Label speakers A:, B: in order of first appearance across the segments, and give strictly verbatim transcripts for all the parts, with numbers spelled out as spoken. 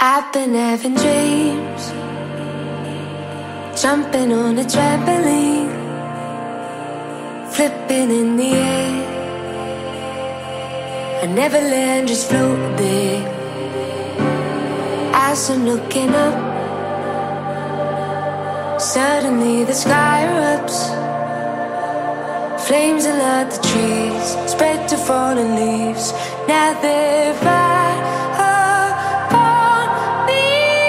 A: I've been having dreams, jumping on a trampoline, flipping in the air. I never land, just float there. As I'm looking up, suddenly the sky erupts. Flames alert the trees, spread to fallen leaves. Now they're right upon me.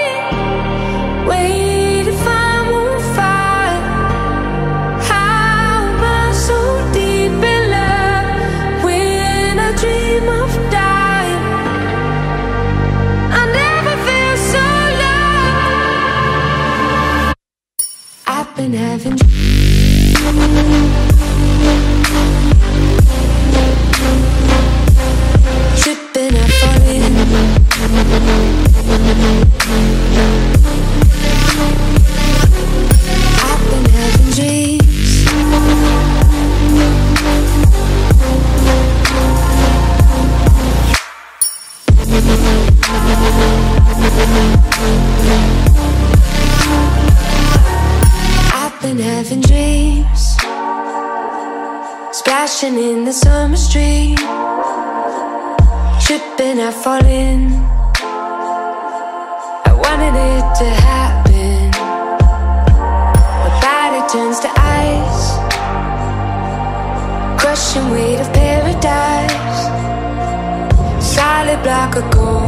A: Wait if I'm on fire. How am I so deep in love when I dream of dying? I never feel so low. I've been having tripping, I fall in. I've been having dreams, I've been having dreams, splashing in the summer stream. Tripping, I fall in. I wanted it to happen. My body turns to ice, crushing weight of paradise. Solid block of gold.